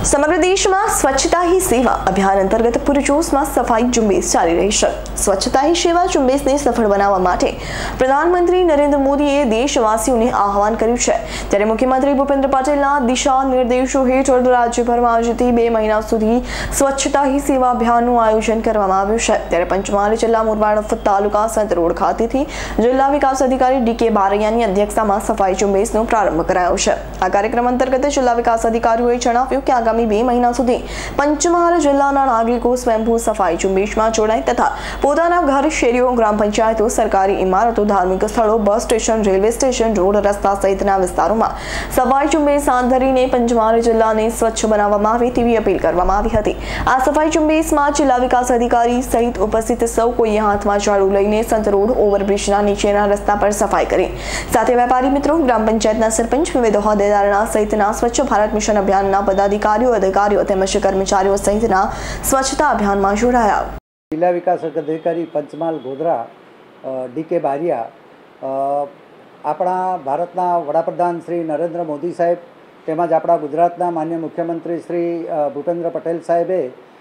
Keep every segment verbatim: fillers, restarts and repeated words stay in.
સમગ્ર દેશમાં સ્વચ્છતા હી સેવા અભિયાન અંતર્ગત પૂરજોશમાં સફાઈ ઝુંબેશ ચાલી રહી છે। સ્વચ્છતા હી સેવા ઝુંબેશને સફળ બનાવવા માટે પ્રધાનમંત્રી નરેન્દ્ર મોદીએ દેશવાસીઓને આહવાન કર્યું છે। ત્યારે મુખ્યમંત્રી ભૂપેન્દ્ર પટેલના દિશા નિર્દેશો હેઠળ રાજ્યભરમાં આજથી બે મહિના સુધી સ્વચ્છતા હી સેવા અભિયાનનું આયોજન કરવામાં આવ્યું છે। ત્યારે પંચમહાલ જિલ્લા મોરવાડ તાલુકા સંત રોડ ખાતેથી જિલ્લા વિકાસ અધિકારી ડી કે બારૈયાની અધ્યક્ષતામાં સફાઈ ઝુંબેશનો પ્રારંભ કરાયો છે। આ કાર્યક્રમ અંતર્ગત જિલ્લા વિકાસ અધિકારીઓએ જણાવ્યું કે આગામી બે મહિના સુધી પંચમહાલ જિલ્લાના નાગરિકો સ્વયંભૂ સફાઈ ઝુંબેશમાં જોડાય તથા પોતાના ઘર, શેરીઓ, ગ્રામ પંચાયતો, સરકારી ઇમારતો, ધાર્મિક સ્થળો, bus station, railway station, road, રસ્તા સહિતના વિસ્તારોમાં સફાઈ ઝુંબેશ હાથ ધરીને પંચમહાલ જિલ્લાને સ્વચ્છ બનાવવામાં આવે તેવી અપીલ કરવામાં આવી હતી। આ સફાઈ ઝુંબેશમાં જિલ્લા વિકાસ અધિકારી સહિત ઉપસ્થિત સૌ કોઈએ હાથમાં ઝાડુ લઈને સંત રોડ ઓવરબ્રિજના નીચેના રસ્તા પર સફાઈ કરી। સાથે વેપારી મિત્રો, ગ્રામ પંચાયતના સરપંચ, વિવિધ હોદ્દેદારોના સહિતના સ્વચ્છ ભારત મિશન અભિયાનના પદાધિકારીઓ, અધિકારીઓ તેમજ કર્મચારીઓ સહિતના સ્વચ્છતા અભિયાનમાં જોડાયા। જિલ્લા વિકાસ અધિકારી પંચમહાલ ગોધરા ડી કે બારિયા આપણા ભારતના વડાપ્રધાન શ્રી નરેન્દ્ર મોદી સાહેબ તેમજ આપણા ગુજરાતના માન્ય મુખ્યમંત્રી શ્રી ભૂપેન્દ્ર પટેલ સાહેબે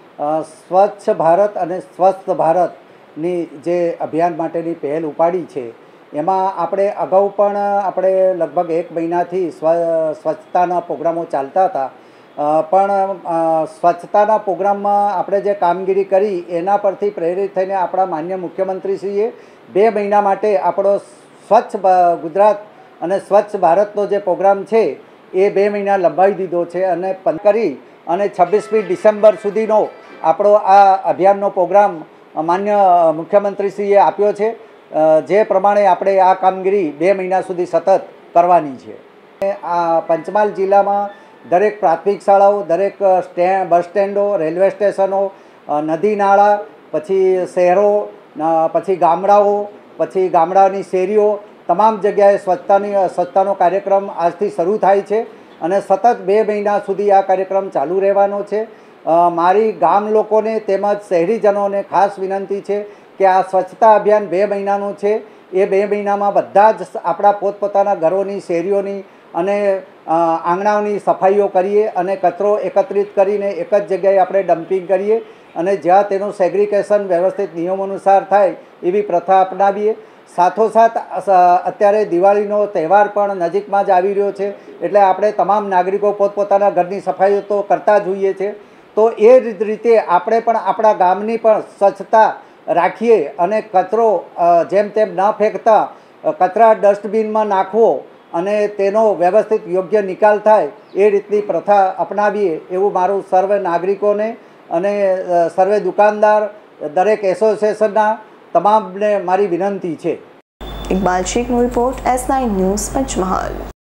સ્વચ્છ ભારત અને સ્વસ્થ ભારતની જે અભિયાન માટેની પહેલ ઉપાડી છે એમાં આપણે અગાઉ પણ આપણે લગભગ એક મહિનાથી સ્વ સ્વચ્છતાના પ્રોગ્રામો ચાલતા હતા પણ સ્વચ્છતાના પ્રોગ્રામમાં આપણે જે કામગીરી કરી એના પરથી પ્રેરિત થઈને આપણા માન્ય મુખ્યમંત્રીશ્રીએ બે મહિના માટે આપણો સ્વચ્છ ગુજરાત અને સ્વચ્છ ભારતનો જે પ્રોગ્રામ છે એ બે મહિના લંબાવી દીધો છે અને કરી અને છવ્વીસમી ડિસેમ્બર સુધીનો આપણો આ અભિયાનનો પ્રોગ્રામ માન્ય મુખ્યમંત્રીશ્રીએ આપ્યો છે। જે પ્રમાણે આપણે આ કામગીરી બે મહિના સુધી સતત કરવાની છે। આ પંચમહાલ જિલ્લામાં દરેક પ્રાથમિક શાળાઓ, દરેક સ્ટેન્ડ, બસ સ્ટેન્ડો, રેલવે સ્ટેશનો, નદી નાળા, પછી શહેરો, પછી ગામડાઓ, પછી ગામડાની શેરીઓ, તમામ જગ્યાએ સ્વચ્છતાની સ્વચ્છતાનો કાર્યક્રમ આજથી શરૂ થાય છે અને સતત બે મહિના સુધી આ કાર્યક્રમ ચાલુ રહેવાનો છે। મારી ગામ લોકોને તેમજ શહેરીજનોને ખાસ વિનંતી છે કે આ સ્વચ્છતા અભિયાન બે મહિનાનું છે। એ બે મહિનામાં બધા જ આપણા પોતપોતાના ઘરોની, શેરીઓની અને આંગણાઓની સફાઈઓ કરીએ અને કચરો એકત્રિત કરીને એક જ જગ્યાએ આપણે ડમ્પિંગ કરીએ અને જ્યાં તેનું સેગ્રિગેશન વ્યવસ્થિત નિયમો અનુસાર થાય એવી પ્રથા અપનાવીએ। સાથોસાથ અત્યારે દિવાળીનો તહેવાર પણ નજીકમાં જ આવી રહ્યો છે એટલે આપણે તમામ નાગરિકો પોતપોતાના ઘરની સફાઈઓ તો કરતા જ હોઈએ છીએ, તો એ જ રીતે આપણે પણ આપણા ગામની પણ સ્વચ્છતા રાખીએ અને કચરો જેમ તેમ ન ફેંકતા કચરા ડસ્ટબિનમાં નાખવો અને તેનો વ્યવસ્થિત યોગ્ય નિકાલ થાય એ રીતની પ્રથા અપનાવીએ એવું મારું સર્વે નાગરિકોને અને સર્વે દુકાનદાર, દરેક એસોસિએશનના તમામને મારી વિનંતી છે। ઇકબાલ શેખનો report, S nine news, Panchmahal.